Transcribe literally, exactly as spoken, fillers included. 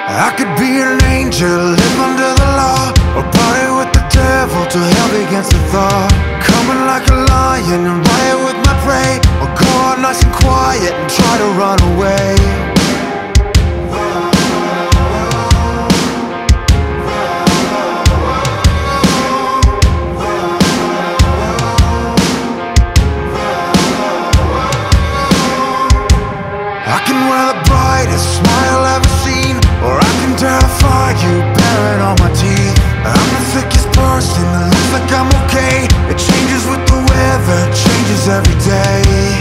I could be an angel, live under the law, or party with the devil to help against the thaw. Coming like a lion and riot with my prey, or go out nice and quiet and try to run away. I can wear the brightest smile ever seen, or I can terrify you, bearing all my teeth. I'm the sickest person that looks like I'm okay. It changes with the weather, changes every day.